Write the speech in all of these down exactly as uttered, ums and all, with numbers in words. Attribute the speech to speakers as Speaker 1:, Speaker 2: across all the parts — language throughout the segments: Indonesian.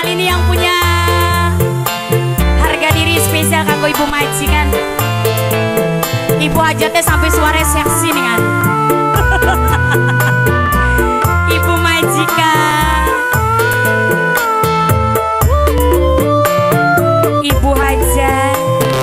Speaker 1: kali ini yang punya harga diri spesial kanggo ibu majikan. Ibu hajatnya sampai suara seksi nih kan. Ibu majikan, ibu hajat.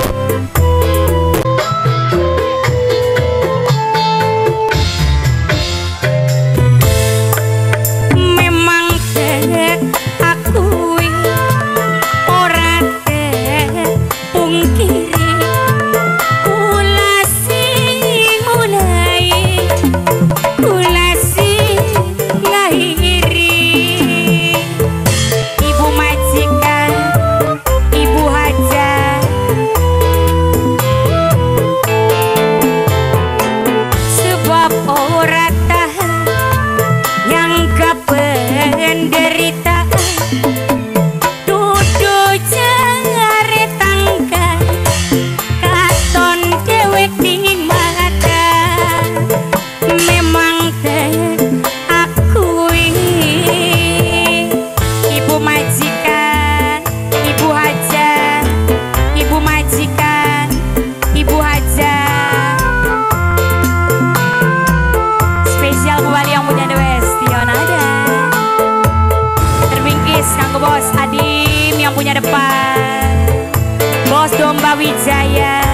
Speaker 1: Memang dek akui ora dek pungkiri kula sing mulai kula sing lahiri. Ibu majikan, ibu hajat, sebab ora tahan nyangka penderitaan dudu jare tangga katon dewek di mata. Memang dek akui ibu majikan, ibu hajat, ibu majikan, ibu hajat. Spesial kembali yang punya The West Tionada. Terbingkis kanggo bos Adim yang punya depan, bos Domba Wijaya.